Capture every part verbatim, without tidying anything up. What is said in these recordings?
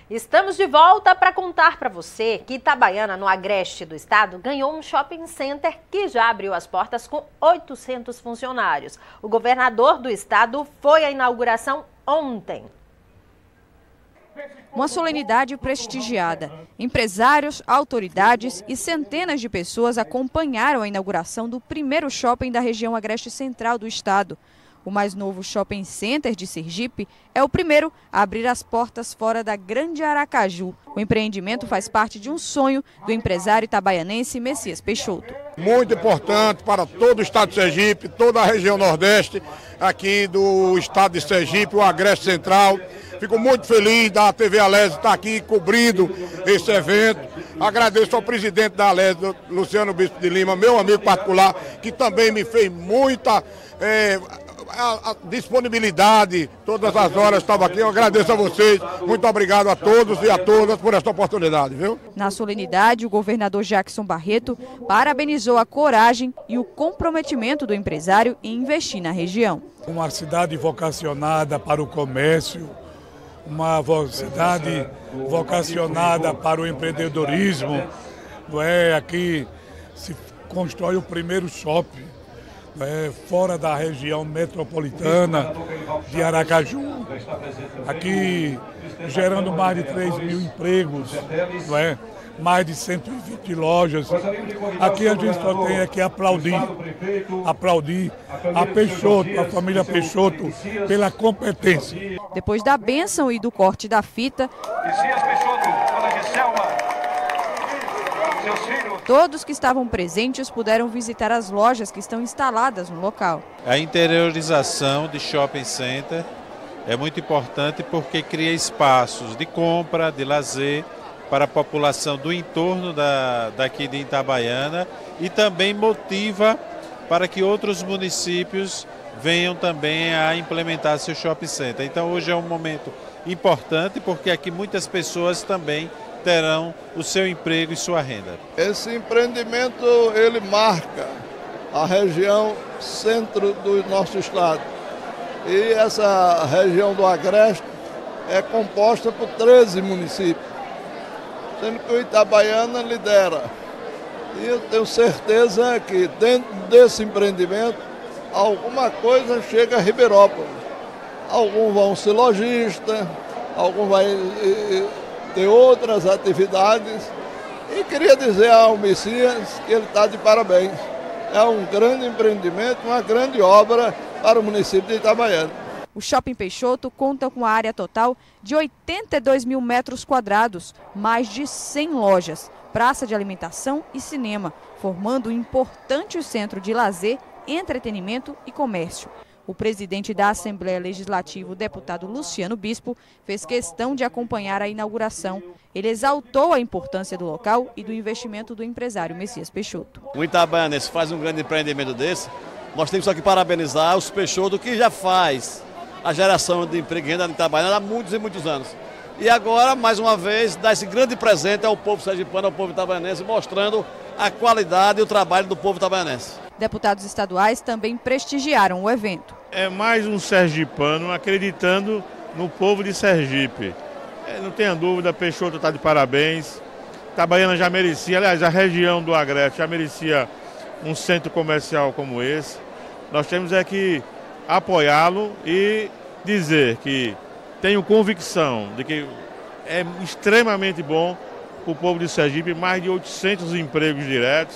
Estamos de volta para contar para você que Itabaiana, no agreste do estado, ganhou um shopping center que já abriu as portas com oitocentos funcionários. O governador do estado foi à inauguração ontem. Uma solenidade prestigiada. Empresários, autoridades e centenas de pessoas acompanharam a inauguração do primeiro shopping da região agreste central do estado. O mais novo shopping center de Sergipe é o primeiro a abrir as portas fora da Grande Aracaju. O empreendimento faz parte de um sonho do empresário itabaianense Messias Peixoto. Muito importante para todo o estado de Sergipe, toda a região nordeste, aqui do estado de Sergipe, o agreste central. Fico muito feliz da T V Alésio estar aqui cobrindo esse evento. Agradeço ao presidente da Alésio, Luciano Bispo de Lima, meu amigo particular, que também me fez muita é, a, a disponibilidade, todas as horas estava aqui. Eu agradeço a vocês, muito obrigado a todos e a todas por esta oportunidade, viu? Na solenidade, o governador Jackson Barreto parabenizou a coragem e o comprometimento do empresário em investir na região. Uma cidade vocacionada para o comércio, uma cidade vocacionada para o empreendedorismo, não é? Aqui se constrói o primeiro shopping, não é? Fora da região metropolitana de Aracaju, aqui gerando mais de três mil empregos, não é? Mais de cento e vinte lojas. Aqui a gente só tem que aplaudir, aplaudir a Peixoto, a família Peixoto, pela competência. Depois da bênção e do corte da fita, todos que estavam presentes puderam visitar as lojas que estão instaladas no local. A interiorização de shopping center é muito importante porque cria espaços de compra, de lazer, para a população do entorno da, daqui de Itabaiana e também motiva para que outros municípios venham também a implementar seu shopping center. Então hoje é um momento importante porque aqui muitas pessoas também terão o seu emprego e sua renda. Esse empreendimento ele marca a região centro do nosso estado e essa região do agreste é composta por treze municípios. Sendo que o Itabaiana lidera. E eu tenho certeza que dentro desse empreendimento, alguma coisa chega a Ribeirópolis. Alguns vão ser lojistas, alguns vão ter outras atividades. E queria dizer ao Messias que ele está de parabéns. É um grande empreendimento, uma grande obra para o município de Itabaiana. O Shopping Peixoto conta com a área total de oitenta e dois mil metros quadrados, mais de cem lojas, praça de alimentação e cinema, formando um importante centro de lazer, entretenimento e comércio. O presidente da Assembleia Legislativa, o deputado Luciano Bispo, fez questão de acompanhar a inauguração. Ele exaltou a importância do local e do investimento do empresário Messias Peixoto. O Itabaiana faz um grande empreendimento desse. Nós temos só que parabenizar os Peixoto, que já faz a geração de emprego e renda em Itabaiana há muitos e muitos anos. E agora, mais uma vez, dá esse grande presente ao povo sergipano, ao povo itabaianense, mostrando a qualidade e o trabalho do povo itabaianense. Deputados estaduais também prestigiaram o evento. É mais um sergipano acreditando no povo de Sergipe. É, não tenha dúvida, Peixoto está de parabéns. Itabaiana já merecia, aliás, a região do Agreste já merecia um centro comercial como esse. Nós temos é que apoiá-lo e dizer que tenho convicção de que é extremamente bom para o povo de Sergipe, mais de oitocentos empregos diretos.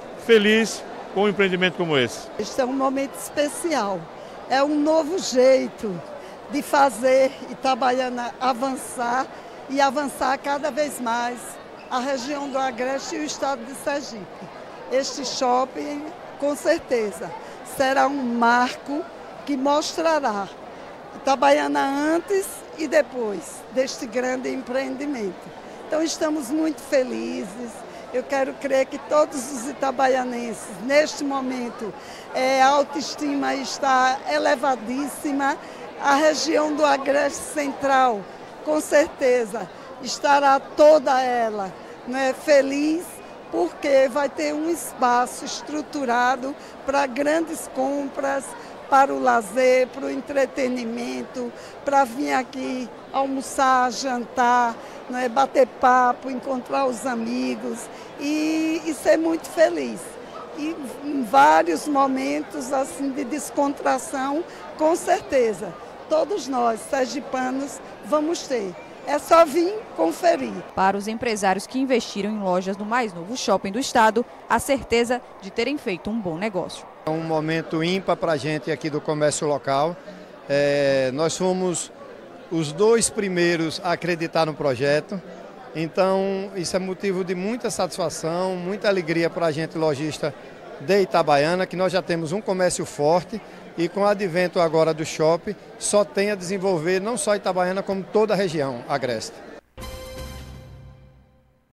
Feliz com um empreendimento como esse. Este é um momento especial, é um novo jeito de fazer Itabaiana avançar e avançar cada vez mais a região do Agreste e o estado de Sergipe. Este shopping, com certeza, será um marco que mostrará Itabaiana antes e depois deste grande empreendimento. Então estamos muito felizes. Eu quero crer que todos os itabaianenses, neste momento, é, a autoestima está elevadíssima. A região do Agreste Central, com certeza, estará toda ela, né, feliz, porque vai ter um espaço estruturado para grandes compras, para o lazer, para o entretenimento, para vir aqui almoçar, jantar, não é, bater papo, encontrar os amigos e, e ser muito feliz. E em vários momentos assim de descontração, com certeza, todos nós, sergipanos, vamos ter. É só vir conferir. Para os empresários que investiram em lojas do mais novo shopping do estado, a certeza de terem feito um bom negócio. É um momento ímpar para a gente aqui do comércio local. É, nós fomos os dois primeiros a acreditar no projeto. Então, isso é motivo de muita satisfação, muita alegria para a gente lojista de Itabaiana, que nós já temos um comércio forte e com o advento agora do shopping, só tem a desenvolver não só Itabaiana, como toda a região agreste.